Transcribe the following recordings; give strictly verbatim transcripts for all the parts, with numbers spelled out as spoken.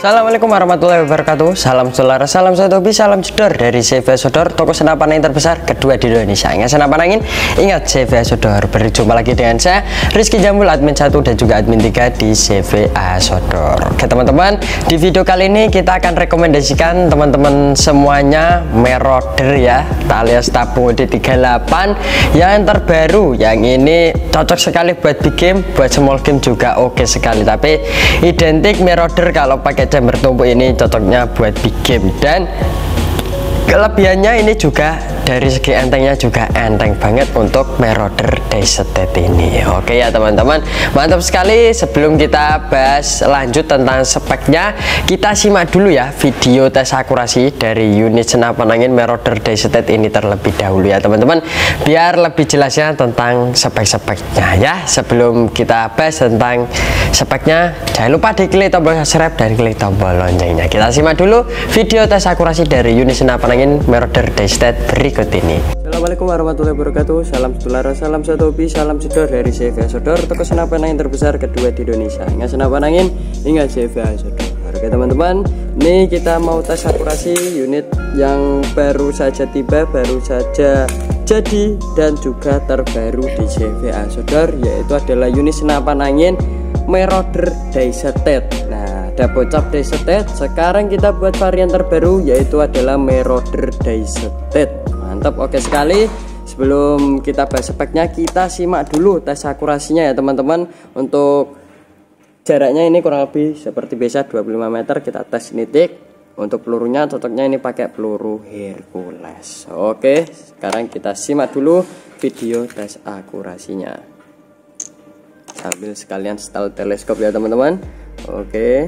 Assalamualaikum warahmatullahi wabarakatuh. Salam saudara, salam satu hobi, salam jedor dari C V Sodor, toko senapan angin terbesar kedua di Indonesia. Ingat senapan angin, ingat C V Sodor. Berjumpa lagi dengan saya Rizky Jambul, admin satu dan juga admin tiga di C V A Sodor. Oke teman-teman, di video kali ini kita akan rekomendasikan teman-teman semuanya Marauder ya, alias tabung O D tiga puluh delapan yang terbaru. Yang ini cocok sekali buat big game, buat small game juga oke sekali. Tapi identik Marauder kalau pakai jam bertumpuk ini cocoknya buat big game, dan kelebihannya ini juga dari segi entengnya juga enteng banget untuk Marauder Daystate ini. Oke ya teman-teman, mantap sekali. Sebelum kita bahas lanjut tentang speknya, kita simak dulu ya video tes akurasi dari unit senapan angin Marauder Daystate ini terlebih dahulu ya teman-teman, biar lebih jelasnya tentang spek-speknya ya. Sebelum kita bahas tentang speknya, jangan lupa diklik tombol subscribe dan klik tombol loncengnya. Kita simak dulu video tes akurasi dari unit senapan angin Marauder Daystate berikut ini. Assalamualaikum warahmatullahi wabarakatuh. Salam setulara, salam satu hobi, salam jedor dari C V A Sodor, toko senapan angin terbesar kedua di Indonesia. Ingat senapan angin, ingat C V A Sodor. Oke teman-teman, ini kita mau tes akurasi unit yang baru saja tiba, baru saja jadi dan juga terbaru di C V A Sodor, yaitu adalah unit senapan angin Marauder Daystate. Nah, ada bocap Daystate. Sekarang kita buat varian terbaru, yaitu adalah Marauder Daystate. Mantap, oke sekali. Sebelum kita bahas speknya, kita simak dulu tes akurasinya ya teman-teman. Untuk jaraknya ini kurang lebih seperti biasa dua puluh lima meter. Kita tes nitik. Untuk pelurunya cocoknya ini pakai peluru Hercules. Oke, sekarang kita simak dulu video tes akurasinya, sambil sekalian setel teleskop ya teman-teman. Oke,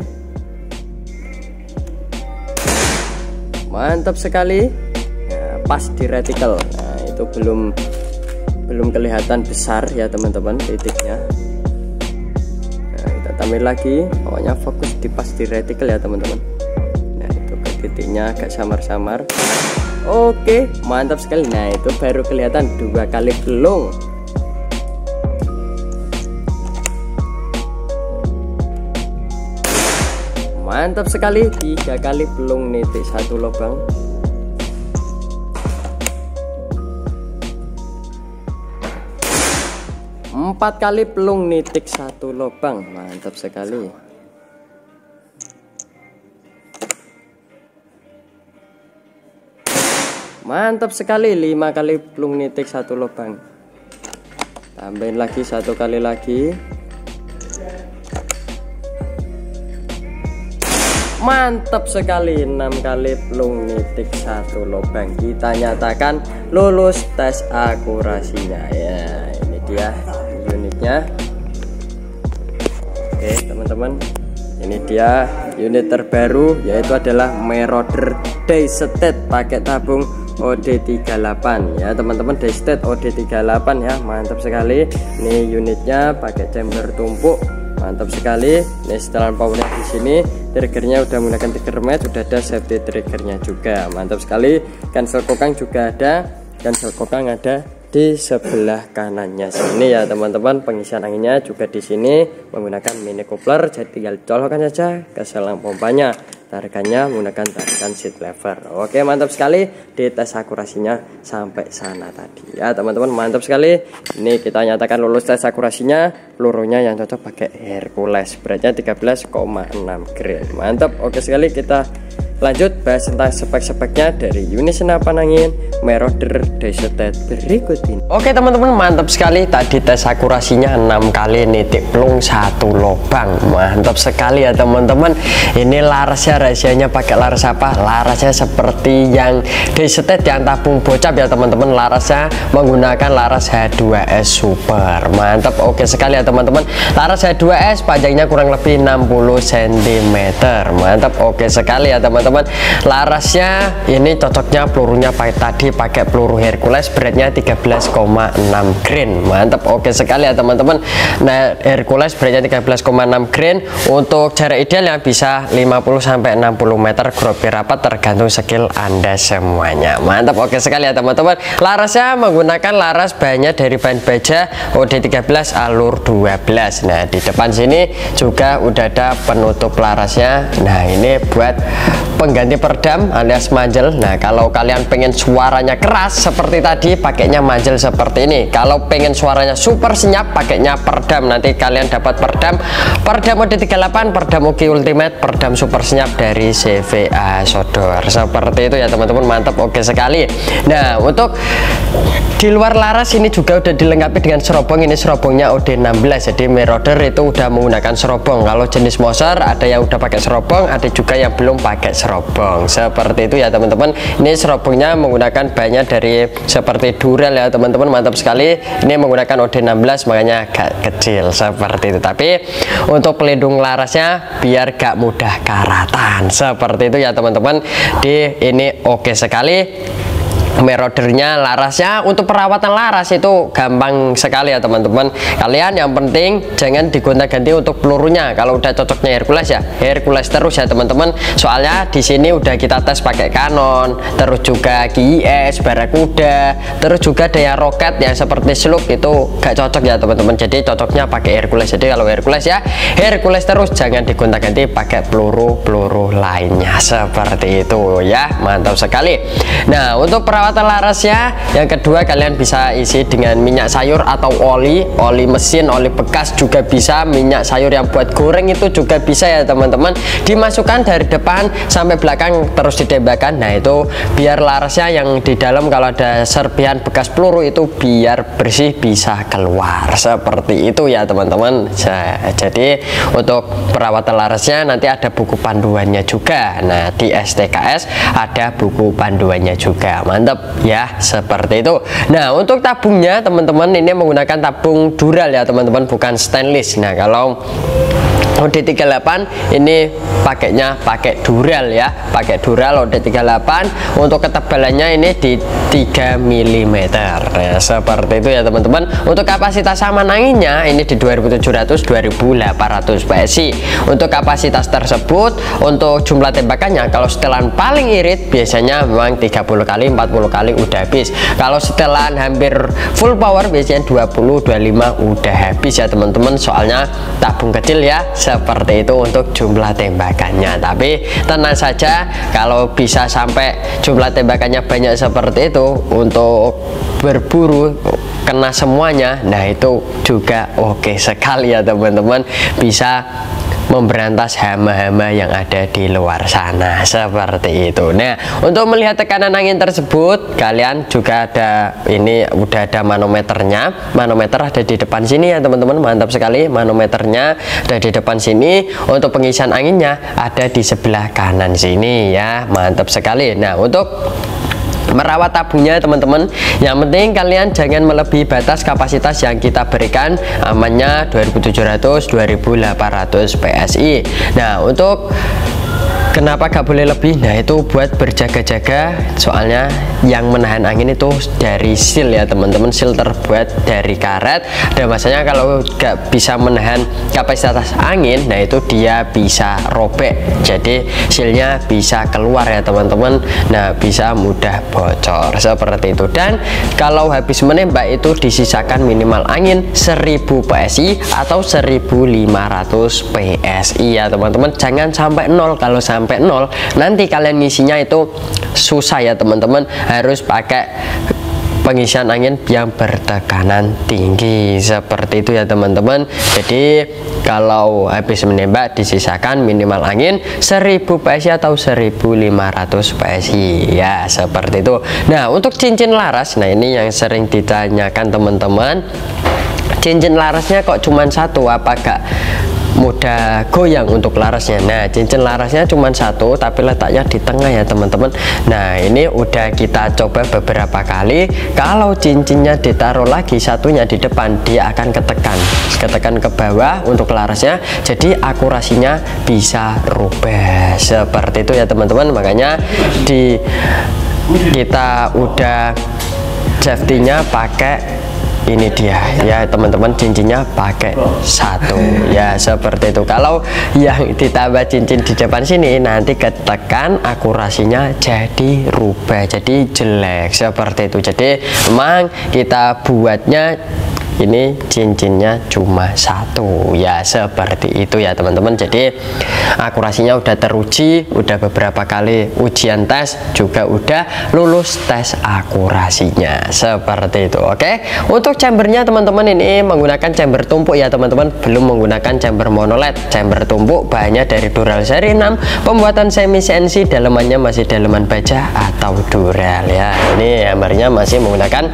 mantap sekali. Nah, pas di reticle, nah itu belum belum kelihatan besar ya teman-teman titiknya. Nah, kita tampil lagi, pokoknya fokus di pas di reticle ya teman-teman. Nah itu ke titiknya agak samar-samar. Oke, mantap sekali. Nah itu baru kelihatan dua kali belung. Mantap sekali, tiga kali belung nitik satu lubang. Empat kali pelung nitik satu lubang. Mantap sekali. Mantap sekali, lima kali pelung nitik satu lubang. Tambahin lagi satu kali lagi. Mantap sekali, enam kali pelung nitik satu lubang. Kita nyatakan lulus tes akurasinya ya. Ini dia unitnya. Oke teman-teman, ini dia unit terbaru, yaitu adalah Marauder Daystate pakai tabung O D tiga puluh delapan ya teman-teman. Daystate O D tiga puluh delapan ya, mantap sekali. Ini unitnya pakai chamber tumpuk, mantap sekali. Ini setelan powernya di sini, triggernya udah menggunakan trigger match, udah ada safety triggernya juga, mantap sekali. Cancel kokang juga ada, cancel kokang ada di sebelah kanannya sini ya teman-teman. Pengisian anginnya juga di sini menggunakan mini coupler, jadi tinggal colokkan saja ke selang pompanya. Tarikannya menggunakan tarikan seat lever. Oke, mantap sekali. Di tes akurasinya sampai sana tadi ya teman-teman, mantap sekali. Ini kita nyatakan lulus tes akurasinya. Pelurunya yang cocok pakai Hercules, beratnya tiga belas koma enam gram. Mantap, oke sekali. Kita lanjut bahas tentang spek-speknya dari unit senapan angin Marauder Daystate berikut ini. Oke teman-teman, mantap sekali. Tadi tes akurasinya enam kali nitik pelung satu lubang. Mantap sekali ya teman-teman. Ini larasnya, rahasianya pakai laras apa? Larasnya seperti yang Daystate yang tabung bocap ya teman-teman. Larasnya menggunakan laras H dua S Super. Mantap, oke sekali ya teman-teman. Laras H dua S panjangnya kurang lebih enam puluh sentimeter. Mantap, oke sekali ya teman-teman. teman-teman. Larasnya ini cocoknya pelurunya pakai tadi pakai peluru Hercules, beratnya tiga belas koma enam grain. Mantap, oke sekali ya teman-teman. Nah, Hercules beratnya tiga belas koma enam grain. Untuk jarak idealnya bisa lima puluh sampai enam puluh meter, gropi rapat tergantung skill Anda semuanya. Mantap, oke sekali ya teman-teman. Larasnya menggunakan laras bahannya dari bahan baja O D tiga belas alur dua belas. Nah, di depan sini juga udah ada penutup larasnya. Nah, ini buat pengganti peredam alias manjel. Nah, kalau kalian pengen suaranya keras seperti tadi, pakainya manjel seperti ini. Kalau pengen suaranya super senyap, pakainya peredam. Nanti kalian dapat peredam peredam O D tiga puluh delapan, peredam Uki Ultimate, peredam super senyap dari C V A Sodor. Seperti itu ya teman-teman. Mantap, oke sekali. Nah, untuk di luar laras ini juga udah dilengkapi dengan serobong. Ini serobongnya O D enam belas, jadi Marauder itu udah menggunakan serobong. Kalau jenis Moser ada yang udah pakai serobong, ada juga yang belum pakai serobong. Seperti itu ya teman-teman. Ini serobongnya menggunakan banyak dari seperti Dural ya teman-teman. Mantap sekali. Ini menggunakan O D enam belas, makanya agak kecil seperti itu. Tapi untuk pelindung larasnya biar gak mudah karatan. Seperti itu ya teman-teman. Di ini oke sekali. Maraudernya, larasnya. Untuk perawatan laras itu gampang sekali ya teman-teman. Kalian yang penting jangan digonta-ganti untuk pelurunya. Kalau udah cocoknya Hercules ya Hercules terus ya teman-teman. Soalnya di sini udah kita tes pakai Canon, terus juga G I S, Barakuda, terus juga ada yang roket yang seperti Slug, itu gak cocok ya teman-teman. Jadi cocoknya pakai Hercules. Jadi kalau Hercules ya Hercules terus, jangan digonta-ganti pakai peluru-peluru lainnya. Seperti itu ya. Mantap sekali. Nah, untuk perawatan larasnya yang kedua, kalian bisa isi dengan minyak sayur atau oli oli mesin, oli bekas juga bisa. Minyak sayur yang buat goreng itu juga bisa ya teman-teman. Dimasukkan dari depan sampai belakang terus ditembakkan. Nah, itu biar larasnya yang di dalam kalau ada serpihan bekas peluru itu biar bersih, bisa keluar. Seperti itu ya teman-teman. Jadi untuk perawatan larasnya nanti ada buku panduannya juga. Nah, di S T K S ada buku panduannya juga. Mantap ya, seperti itu. Nah, untuk tabungnya teman-teman ini menggunakan tabung Dural ya teman-teman, bukan stainless. Nah, kalau O D tiga puluh delapan ini pakainya pakai Dural ya, pakai Dural O D tiga puluh delapan. Untuk ketebalannya ini di tiga milimeter ya, seperti itu ya teman-teman. Untuk kapasitas saman anginnya ini di dua ribu tujuh ratus dua ribu delapan ratus P S I. Untuk kapasitas tersebut, untuk jumlah tembakannya kalau setelan paling irit biasanya memang tiga puluh kali empat puluh kali udah habis. Kalau setelan hampir full power biasanya dua puluh dua puluh lima udah habis ya teman-teman. Soalnya tabung kecil ya. Seperti itu untuk jumlah tembakannya. Tapi tenang saja, kalau bisa sampai jumlah tembakannya banyak seperti itu, untuk berburu kena semuanya, nah itu juga oke sekali ya teman-teman. Bisa memberantas hama-hama yang ada di luar sana. Seperti itu. Nah, untuk melihat tekanan angin tersebut, kalian juga ada ini udah ada manometernya. Manometer ada di depan sini ya teman-teman. Mantap sekali, manometernya ada di depan sini. Untuk pengisian anginnya ada di sebelah kanan sini ya. Mantap sekali. Nah, untuk merawat tabungnya teman-teman, yang penting kalian jangan melebihi batas kapasitas yang kita berikan, amannya dua ribu tujuh ratus dua ribu delapan ratus P S I. Nah, untuk kenapa gak boleh lebih? Nah, itu buat berjaga-jaga. Soalnya yang menahan angin itu dari seal ya teman-teman. Seal terbuat dari karet. Dan masanya kalau gak bisa menahan kapasitas angin, nah itu dia bisa robek. Jadi sealnya bisa keluar ya teman-teman. Nah, bisa mudah bocor seperti itu. Dan kalau habis menembak itu disisakan minimal angin seribu P S I atau seribu lima ratus P S I ya teman-teman. Jangan sampai nol. Kalau sampai sampai nol nanti kalian ngisinya itu susah ya teman-teman. Harus pakai pengisian angin yang bertekanan tinggi seperti itu ya teman-teman. Jadi kalau habis menembak disisakan minimal angin seribu P S I atau seribu lima ratus P S I ya, seperti itu. Nah, untuk cincin laras, nah ini yang sering ditanyakan teman-teman, cincin larasnya kok cuma satu, apa gak mudah goyang untuk larasnya. Nah, cincin larasnya cuma satu tapi letaknya di tengah ya teman-teman. Nah, ini udah kita coba beberapa kali. Kalau cincinnya ditaruh lagi satunya di depan, dia akan ketekan ketekan ke bawah untuk larasnya, jadi akurasinya bisa rubah seperti itu ya teman-teman. Makanya di kita udah safety-nya pakai ini dia ya teman-teman, cincinnya pakai satu ya seperti itu. Kalau yang ditambah cincin di depan sini nanti ketekan akurasinya jadi rubah, jadi jelek seperti itu. Jadi memang kita buatnya ini cincinnya cuma satu ya seperti itu ya teman-teman. Jadi akurasinya udah teruji, udah beberapa kali ujian tes juga udah lulus tes akurasinya seperti itu. Oke, untuk chambernya teman-teman ini menggunakan chamber tumpuk ya teman-teman, belum menggunakan chamber monoled. Chamber tumpuk bahannya dari Dural seri enam, pembuatan semi C N C, dalemannya masih daleman baja atau Dural ya. Ini hammernya masih menggunakan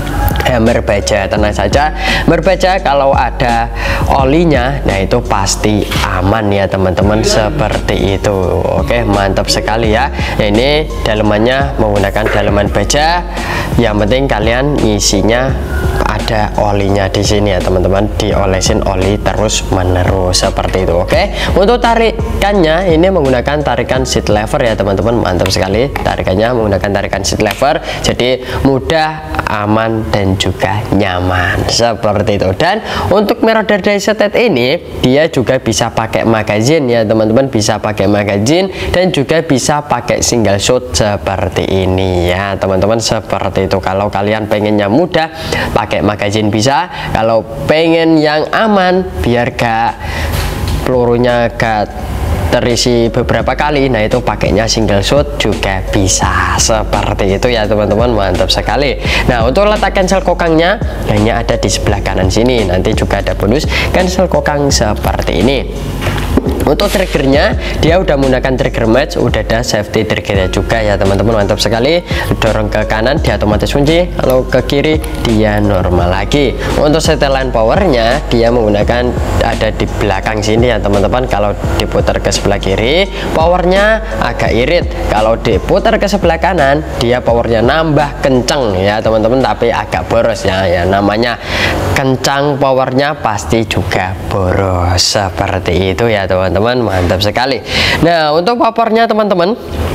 hammer baja. Tenang saja, berbaja kalau ada olinya, nah itu pasti aman ya teman-teman, seperti itu. Oke, mantap sekali ya. Nah, ini dalemannya menggunakan daleman baja, yang penting kalian ngisinya ada olinya di sini ya teman-teman, diolesin oli terus menerus seperti itu. Oke, untuk tarikannya ini menggunakan tarikan seat lever ya teman-teman, mantap sekali. Tarikannya menggunakan tarikan seat lever, jadi mudah, aman, dan juga nyaman seperti itu. Dan untuk Marauder Daisy ini dia juga bisa pakai magazine ya teman-teman, bisa pakai magazine dan juga bisa pakai single shot seperti ini ya teman-teman, seperti itu. Kalau kalian pengennya mudah pakai magazine bisa, kalau pengen yang aman biar gak pelurunya gak terisi beberapa kali, nah itu pakainya single shot juga bisa seperti itu ya teman-teman, mantap sekali. Nah, untuk letak cancel kokangnya hanya ada di sebelah kanan sini, nanti juga ada bonus cancel kokang seperti ini. Untuk triggernya dia udah menggunakan trigger match, udah ada safety triggernya juga ya teman-teman, mantap sekali. Dorong ke kanan dia otomatis kunci, kalau ke kiri dia normal lagi. Untuk setelan powernya dia menggunakan ada di belakang sini ya teman-teman. Kalau diputar ke sebelah kiri powernya agak irit, kalau diputar ke sebelah kanan dia powernya nambah kenceng ya teman-teman, tapi agak boros ya. Ya namanya kencang powernya pasti juga boros seperti itu ya teman-teman, mantap sekali. Nah, untuk popornya teman-teman,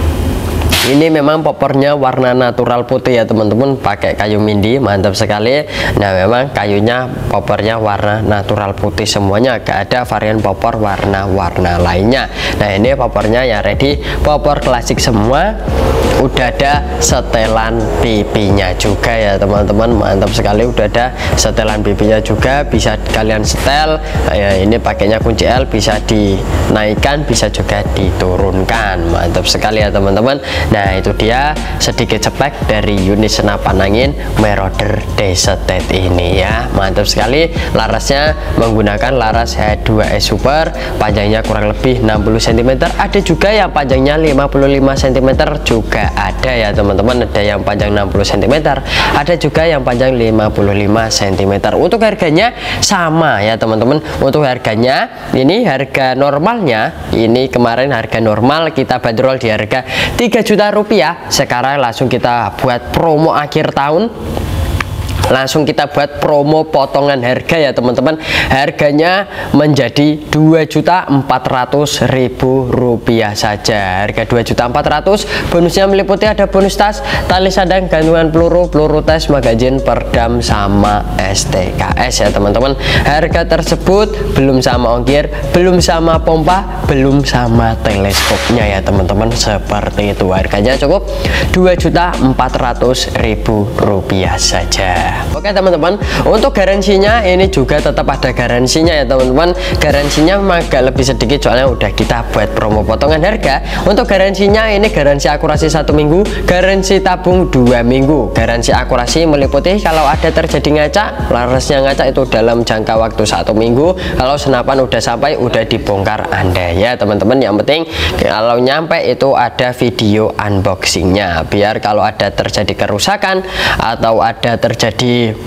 ini memang popornya warna natural putih ya teman-teman, pakai kayu mindi, mantap sekali. Nah, memang kayunya popornya warna natural putih semuanya, gak ada varian popor warna-warna lainnya. Nah, ini popornya ya ready, popor klasik semua. Udah ada setelan pipinya juga ya teman-teman, mantap sekali. Udah ada setelan pipinya juga, bisa kalian setel ya. Ini pakainya kunci L, bisa dinaikkan bisa juga diturunkan, mantap sekali ya teman-teman. Nah, itu dia sedikit spek dari unit senapan angin Marauder Daisy ini ya, mantap sekali. Larasnya menggunakan laras H dua S Super, panjangnya kurang lebih enam puluh sentimeter, ada juga yang panjangnya lima puluh lima sentimeter juga ada ya teman-teman. Ada yang panjang enam puluh sentimeter, ada juga yang panjang lima puluh lima sentimeter. Untuk harganya sama ya teman-teman. Untuk harganya ini harga normalnya, ini kemarin harga normal kita bandrol di harga tiga juta rupiah. Sekarang langsung kita buat promo akhir tahun, langsung kita buat promo potongan harga ya teman-teman. Harganya menjadi dua juta empat ratus ribu rupiah saja. Harga dua juta empat ratus ribu, bonusnya meliputi ada bonus tas, tali sadang, gantungan peluru, peluru tes, magazin, perdam, sama S T K S ya teman-teman. Harga tersebut belum sama ongkir, belum sama pompa, belum sama teleskopnya ya teman-teman, seperti itu. Harganya cukup dua juta empat ratus ribu rupiah saja. Oke teman-teman, untuk garansinya ini juga tetap ada garansinya ya teman-teman. Garansinya memang agak lebih sedikit soalnya udah kita buat promo potongan harga. Untuk garansinya ini garansi akurasi satu minggu, garansi tabung dua minggu. Garansi akurasi meliputi kalau ada terjadi ngaca, larasnya ngaca itu dalam jangka waktu satu minggu. Kalau senapan udah sampai udah dibongkar Anda ya teman-teman. Yang penting kalau nyampe itu ada video unboxingnya, biar kalau ada terjadi kerusakan atau ada terjadi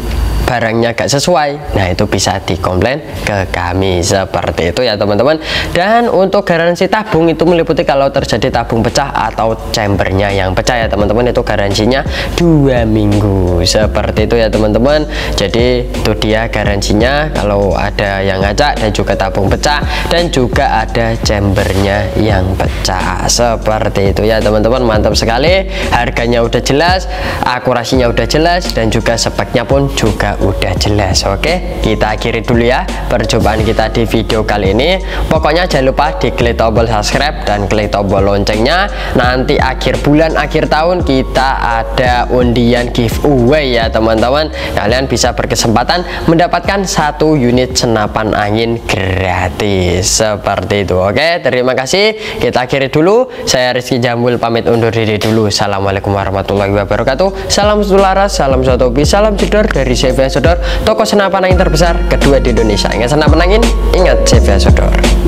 barangnya gak sesuai, nah itu bisa dikomplain ke kami seperti itu ya teman-teman. Dan untuk garansi tabung itu meliputi kalau terjadi tabung pecah atau chambernya yang pecah ya teman-teman, itu garansinya dua minggu seperti itu ya teman-teman. Jadi itu dia garansinya kalau ada yang ngacak dan juga tabung pecah dan juga ada chambernya yang pecah seperti itu ya teman-teman. Mantap sekali, harganya udah jelas, akurasinya udah jelas, dan juga speknya pun juga udah jelas. Oke, kita akhiri dulu ya perjumpaan kita di video kali ini. Pokoknya jangan lupa diklik tombol subscribe dan klik tombol loncengnya. Nanti akhir bulan akhir tahun kita ada undian giveaway ya teman-teman. Kalian bisa berkesempatan mendapatkan satu unit senapan angin gratis seperti itu. Oke, terima kasih, kita akhiri dulu. Saya Rizky Jambul pamit undur diri dulu. Assalamualaikum warahmatullahi wabarakatuh. Salam sularas, salam satu hobi, salam jedor dari C V A Sodor, toko senapan angin terbesar kedua di Indonesia. Ingat senapan angin, ingat C V A Sodor.